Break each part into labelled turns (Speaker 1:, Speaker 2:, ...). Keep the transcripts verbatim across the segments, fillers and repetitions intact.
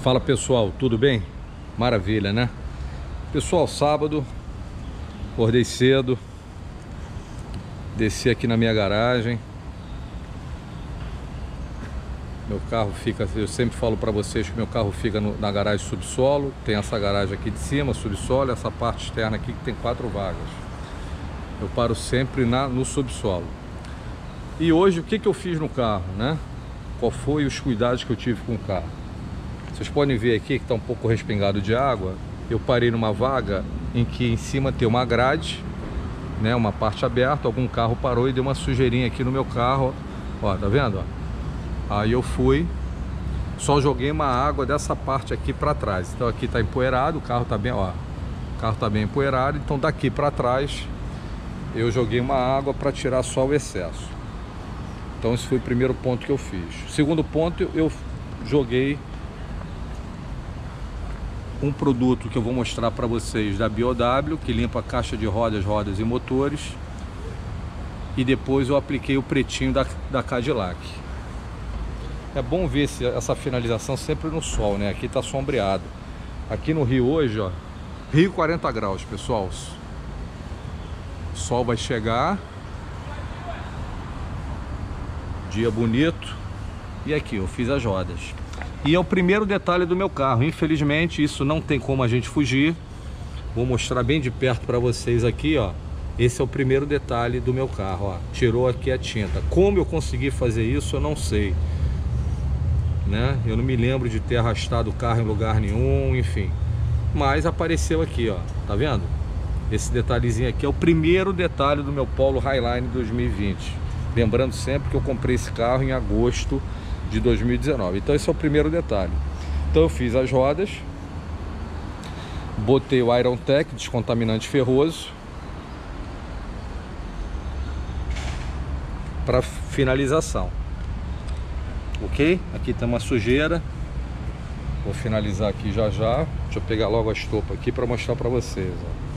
Speaker 1: Fala pessoal, tudo bem? Maravilha, né? Pessoal, sábado, acordei cedo, desci aqui na minha garagem. Meu carro fica, eu sempre falo para vocês que meu carro fica no, na garagem subsolo. Tem essa garagem aqui de cima, subsolo, essa parte externa aqui que tem quatro vagas. Eu paro sempre na, no subsolo. E hoje o que, que eu fiz no carro, né? Qual foi os cuidados que eu tive com o carro? Vocês podem ver aqui que está um pouco respingado de água. Eu parei numa vaga em que em cima tem uma grade, né, uma parte aberta. Algum carro parou e deu uma sujeirinha aqui no meu carro. Ó, tá vendo? Ó? Aí eu fui, só joguei uma água dessa parte aqui para trás. Então aqui tá empoeirado, o carro tá bem, ó, o carro tá bem empoeirado. Então daqui para trás eu joguei uma água para tirar só o excesso. Então esse foi o primeiro ponto que eu fiz. Segundo ponto, eu joguei um produto que eu vou mostrar para vocês da B O W, que limpa a caixa de rodas, rodas e motores. E depois eu apliquei o pretinho da, da Cadillac. É bom ver esse, essa finalização sempre no sol, né? Aqui tá sombreado. Aqui no Rio hoje, ó, Rio quarenta graus, pessoal. O sol vai chegar. Dia bonito. E aqui eu fiz as rodas. E é o primeiro detalhe do meu carro. Infelizmente isso não tem como a gente fugir. Vou mostrar bem de perto para vocês aqui, ó. Esse é o primeiro detalhe do meu carro, ó. Tirou aqui a tinta. Como eu consegui fazer isso, eu não sei, né? Eu não me lembro de ter arrastado o carro em lugar nenhum, enfim. Mas apareceu aqui, ó. Tá vendo? Esse detalhezinho aqui é o primeiro detalhe do meu Polo Highline dois mil e vinte. Lembrando sempre que eu comprei esse carro em agosto de dois mil e dezenove. Então esse é o primeiro detalhe. Então eu fiz as rodas, botei o Iron Tech, descontaminante ferroso, para finalização. Ok? Aqui tem uma sujeira. Vou finalizar aqui já já. Deixa eu pegar logo a estopa aqui para mostrar para vocês, ó.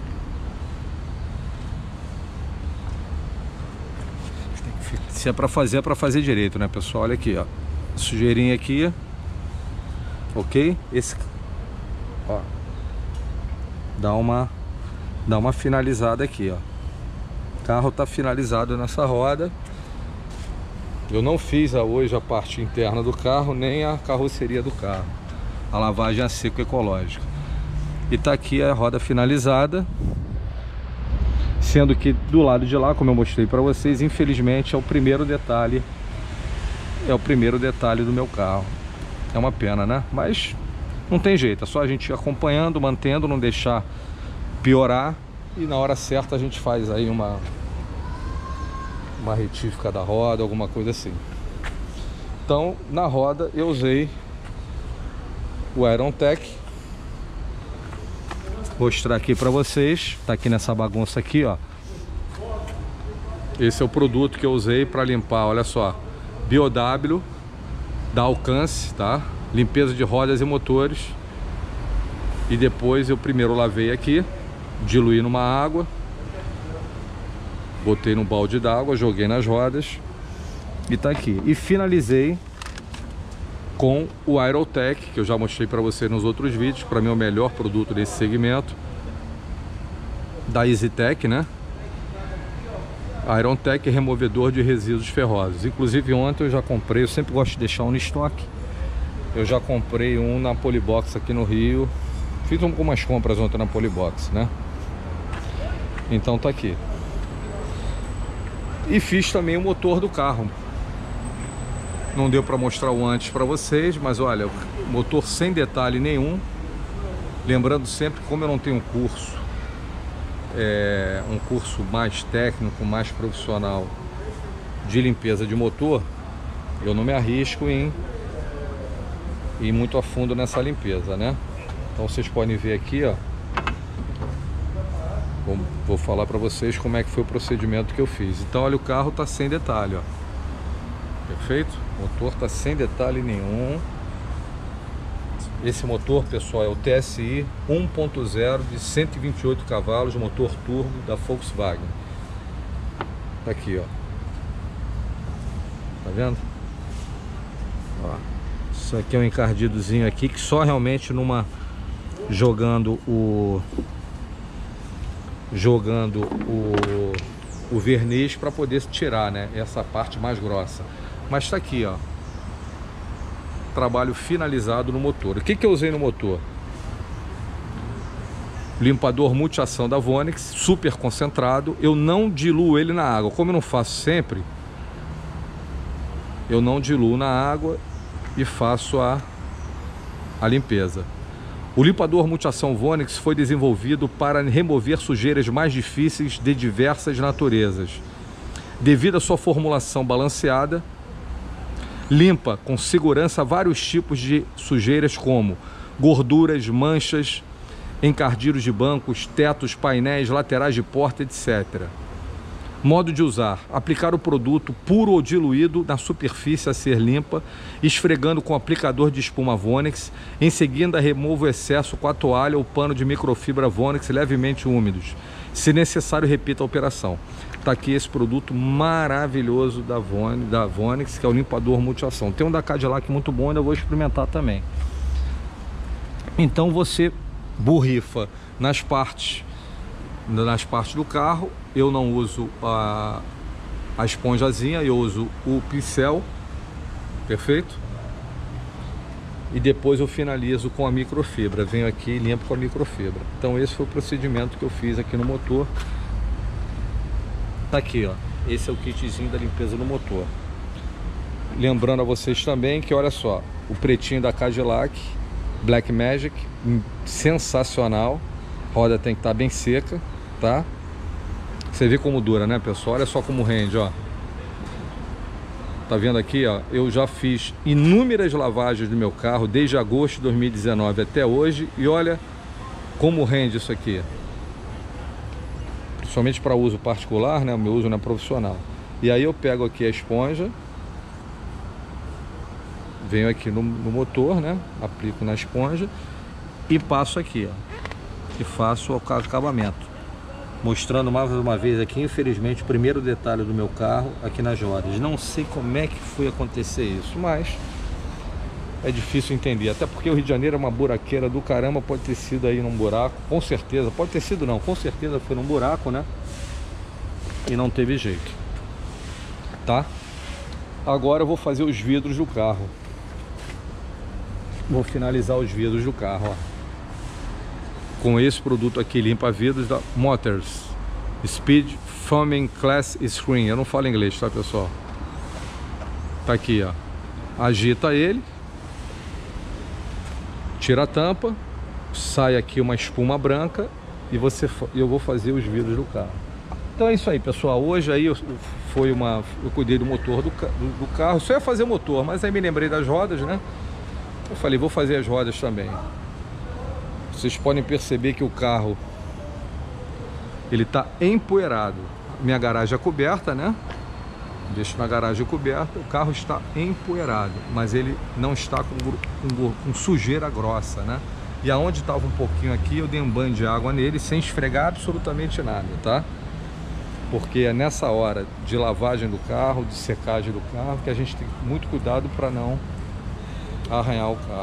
Speaker 1: Se é para fazer, é para fazer direito, né, pessoal? Olha aqui, ó, sujeirinha aqui, ok? Esse, ó, dá uma, dá uma finalizada aqui, ó. O carro tá finalizado nessa roda. Eu não fiz a, hoje a parte interna do carro, nem a carroceria do carro, a lavagem a seco ecológica. E tá aqui a roda finalizada. Sendo que do lado de lá, como eu mostrei para vocês, infelizmente é o primeiro detalhe, é o primeiro detalhe do meu carro. É uma pena, né? Mas não tem jeito, é só a gente ir acompanhando, mantendo, não deixar piorar. E na hora certa a gente faz aí uma, uma retífica da roda, alguma coisa assim. Então na roda eu usei o Iron Tech. Vou mostrar aqui para vocês. Tá aqui nessa bagunça aqui, ó. Esse é o produto que eu usei para limpar, olha só, B O W da Alcance, tá? Limpeza de rodas e motores. E depois eu primeiro lavei aqui, diluí numa água, botei num balde d'água, joguei nas rodas e tá aqui. E finalizei com o Iron Tech, que eu já mostrei para você nos outros vídeos. Para mim é o melhor produto desse segmento, da EasyTech, né? Iron Tech, removedor de resíduos ferrosos. Inclusive ontem eu já comprei, eu sempre gosto de deixar um no estoque. Eu já comprei um na Polibox aqui no Rio. Fiz algumas compras ontem na Polibox, né? Então tá aqui. E fiz também o motor do carro. Não deu para mostrar o antes para vocês, mas olha, motor sem detalhe nenhum. Lembrando sempre, como eu não tenho curso, é, um curso mais técnico, mais profissional de limpeza de motor, eu não me arrisco em ir muito a fundo nessa limpeza, né? Então vocês podem ver aqui, ó. Vou, vou falar para vocês como é que foi o procedimento que eu fiz. Então olha, o carro tá sem detalhe, ó. Perfeito? O motor tá sem detalhe nenhum. Esse motor, pessoal, é o T S I um ponto zero de cento e vinte e oito cavalos, motor turbo da Volkswagen. Tá aqui, ó. Tá vendo? Ó. Isso aqui é um encardidozinho aqui que só realmente numa jogando o jogando o, o verniz para poder tirar, né, essa parte mais grossa. Mas tá aqui, ó, trabalho finalizado no motor. O que que eu usei no motor? Limpador multiação da Vonix, super concentrado. Eu não diluo ele na água, como eu não faço sempre. Eu não diluo na água e faço a, a limpeza. O limpador multiação Vonix foi desenvolvido para remover sujeiras mais difíceis de diversas naturezas. Devido à sua formulação balanceada, limpa com segurança vários tipos de sujeiras como gorduras, manchas, encardidos de bancos, tetos, painéis, laterais de porta, etcétera. Modo de usar: aplicar o produto puro ou diluído na superfície a ser limpa, esfregando com o aplicador de espuma Vonix. Em seguida, remova o excesso com a toalha ou pano de microfibra Vonix levemente úmidos. Se necessário, repita a operação. Está aqui esse produto maravilhoso da, Von, da Vonix, que é o limpador multiação. Tem um da Cadillac muito bom, ainda vou experimentar também. Então você borrifa nas partes nas partes do carro. Eu não uso a, a esponjazinha, eu uso o pincel, perfeito? E depois eu finalizo com a microfibra. Venho aqui e limpo com a microfibra. Então esse foi o procedimento que eu fiz aqui no motor. Tá aqui, ó, esse é o kitzinho da limpeza no motor. Lembrando a vocês também que, olha só, o pretinho da Cadillac Black Magic, sensacional. A roda tem que estar bem seca, tá? Você vê como dura, né, pessoal? Olha só como rende, ó. Tá vendo aqui, ó? Eu já fiz inúmeras lavagens do meu carro desde agosto de dois mil e dezenove até hoje. E olha como rende isso aqui. Somente para uso particular, né? O meu uso não é profissional. E aí eu pego aqui a esponja, venho aqui no, no motor, né? Aplico na esponja e passo aqui, ó. E faço o acabamento. Mostrando mais uma vez aqui, infelizmente, o primeiro detalhe do meu carro aqui nas rodas. Não sei como é que foi acontecer isso, mas é difícil entender. Até porque o Rio de Janeiro é uma buraqueira do caramba. Pode ter sido aí num buraco, com certeza. Pode ter sido não, com certeza foi num buraco, né? E não teve jeito, tá? Agora eu vou fazer os vidros do carro. Vou finalizar os vidros do carro, ó, com esse produto aqui, limpa vidros da Motors Speed Foaming Class Screen. Eu não falo inglês, tá, pessoal? Tá aqui, ó. Agita ele, tira a tampa, sai aqui uma espuma branca e você, eu vou fazer os vidros do carro. Então é isso aí, pessoal. Hoje aí eu, foi uma, eu cuidei do motor do, do, do carro. Só ia fazer motor, mas aí me lembrei das rodas, né? Eu falei, vou fazer as rodas também. Vocês podem perceber que o carro, ele tá empoeirado. Minha garagem é coberta, né? Deixo na garagem coberta. O carro está empoeirado, mas ele não está com, com, com sujeira grossa, né? E aonde estava um pouquinho aqui, eu dei um banho de água nele sem esfregar absolutamente nada, tá? Porque é nessa hora de lavagem do carro, de secagem do carro, que a gente tem muito cuidado para não arranhar o carro.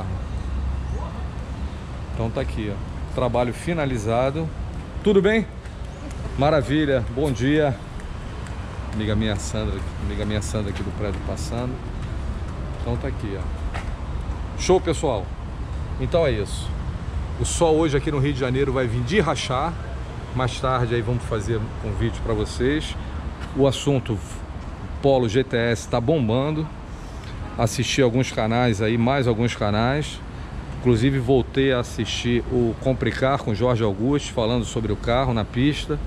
Speaker 1: Então tá aqui, ó, trabalho finalizado. Tudo bem? Maravilha, bom dia. Amiga minha Sandra, amiga minha Sandra aqui do prédio passando. Então tá aqui, ó. Show, pessoal. Então é isso. O sol hoje aqui no Rio de Janeiro vai vir de rachar. Mais tarde aí vamos fazer um vídeo para vocês. O assunto Polo G T S tá bombando. Assisti alguns canais aí, mais alguns canais. Inclusive voltei a assistir o Complicar com Jorge Augusto, falando sobre o carro na pista.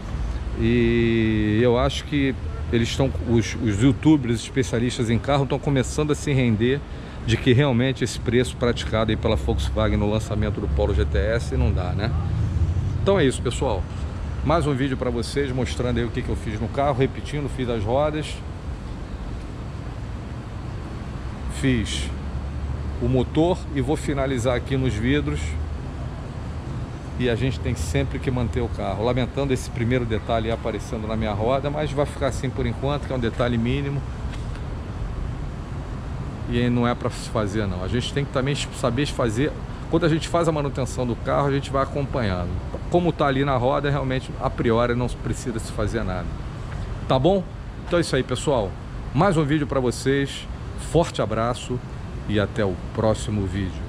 Speaker 1: E eu acho que eles estão, os, os youtubers especialistas em carro estão começando a se render de que realmente esse preço praticado aí pela Volkswagen no lançamento do Polo G T S não dá, né? Então é isso, pessoal. Mais um vídeo para vocês mostrando aí o que, que eu fiz no carro, repetindo, fiz as rodas, fiz o motor e vou finalizar aqui nos vidros. E a gente tem sempre que manter o carro, lamentando esse primeiro detalhe aparecendo na minha roda, mas vai ficar assim por enquanto, que é um detalhe mínimo. e não é para se fazer não. A gente tem que também saber fazer. Quando a gente faz a manutenção do carro, a gente vai acompanhando. Como está ali na roda, realmente, a priori, não precisa se fazer nada. Tá bom? Então é isso aí, pessoal. Mais um vídeo para vocês. Forte abraço e até o próximo vídeo.